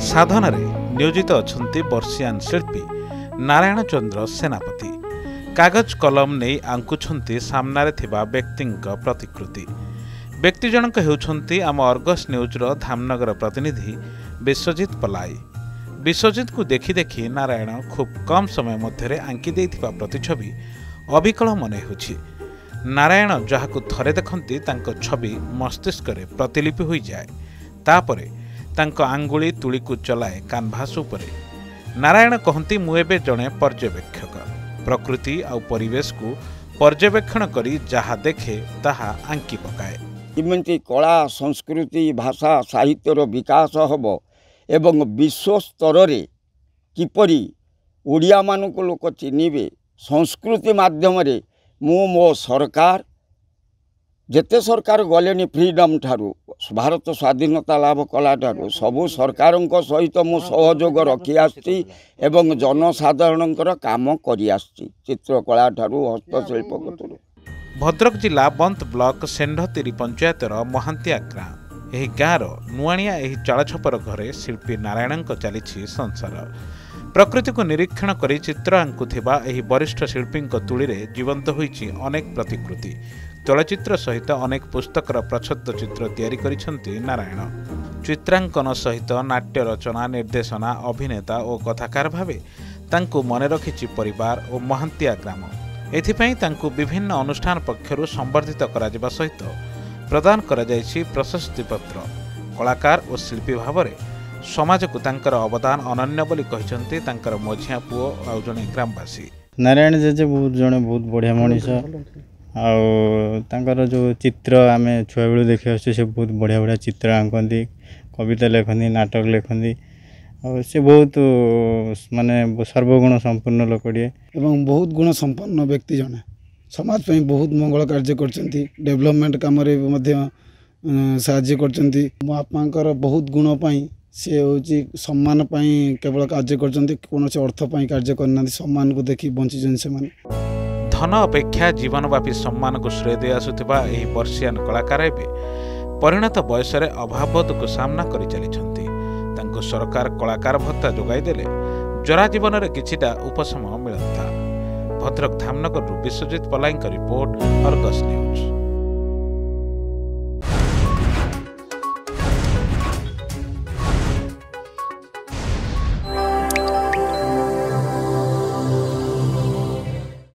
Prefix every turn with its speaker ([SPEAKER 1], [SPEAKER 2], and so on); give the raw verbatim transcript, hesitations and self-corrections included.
[SPEAKER 1] साधन नियोजित अच्छा वर्षियान शिल्पी नारायण चंद्र सेनापति कागज कलम नहीं आंकुछंती सामनारे थिबा व्यक्तिंक प्रतिकृति। व्यक्ति जनक हेउछंती आम अर्गस न्यूज्र धामनगर प्रतिनिधि विश्वजित पलाई। विश्वजित को देखि देखि नारायण खूब कम समय मध्य आंकी देइथिबा प्रतिछवि अविकल मने होछि। नारायण जहाकु थरे देखंती तांको छवि मस्तिष्क रे प्रतिलिपि होई जाए, तापरे तांको आंगुली तुली को चलाए कानभास उपरे। नारायण कहंती मु एबे जणे पर्यवेक्षक, प्रकृति आ परिवेश को पर्यवेक्षण करी जहा देखे ताहा आंकी पकाए।
[SPEAKER 2] इमती कला संस्कृति भाषा साहित्यर विकास हब एवं विश्व स्तर रे किपरि ओडिया मानक लोक चिन्हिबे संस्कृति माध्यम रे मु मो सरकार जेते सरकार गले फ्रीडम ठारू भारत स्वाधीनता लाभ कला ठारू सबु सरकार सहित मु सहयोग रखी आसी एवं जनसाधारण काम करी आसी चित्रकला ठारू हस्तशिल्प कतरू।
[SPEAKER 1] भद्रक जिला बंत ब्लॉक सेंढतीरी पंचायतर महांतिया गाँ एही गाँर नुआणिया एही चालछपर घरे शिल्पी नारायण चली संसार। प्रकृति को निरीक्षण करी चित्र आंकुथिबा एही वरिष्ठ शिल्पी तुली जीवंत होईछि अनेक प्रतिकृति। चलचित्र सहित अनेक पुस्तकर प्रच्छद चित्र तैयारी करिसेंति नारायण। चित्रांकन सहित नाट्य रचना निर्देशना अभिनेता और कथाकार भावे तांकु मने रखिछि परिवार और महांतिया ग्राम। एथिपाई तांकु विभिन्न अनुष्ठान पक्षरु संवर्धित करा जिबा सहित प्रदान करा जायछि प्रशस्ति पत्र। कलाकार और शिल्पी भावरे समाज को तांकर अवदान अनन्य बोली कहिसंति तांकर मझिया पुओ आ जणे ग्रामवासी।
[SPEAKER 3] नारायण जेजे बहुत जणे बहुत बढ़िया मनीष आउ तांकर जो चित्र आमे छुआ बेलू देखि आछे से बहुत बढ़िया बढ़िया चित्र आंकंती, कविता लेखंती, नाटक लेखंती और से बहुत माने सर्वगुण संपन्न लोकड़िए
[SPEAKER 4] एवं बहुत गुण संपन्न व्यक्ति जने समाज पे बहुत मंगल कार्य करचंती, डेवलपमेंट काम रे मध्य साहाय्य करचंती। महात्मांकर बहुत गुण पाई से होची सम्मान पाई केवल कार्य करचंती, कोनोसे अर्थ पाई कार्य करना सम्मान को देखि बंची जन से माने।
[SPEAKER 1] धन अपेक्षा जीवनव्यापी सम्मान को श्रेय दे आसुथिबा एही वर्षियान कलाकार एबे परिणत बयस रे अभावबोध को सामना करि चलिछंती। तांको सरकार कलाकार भत्ता जोगाई देले जरा जीवन रे किछिटा उपशम मिलता। भद्रक धामनगर विश्वजित पलाईंक रिपोर्ट, अर्गस न्यूज।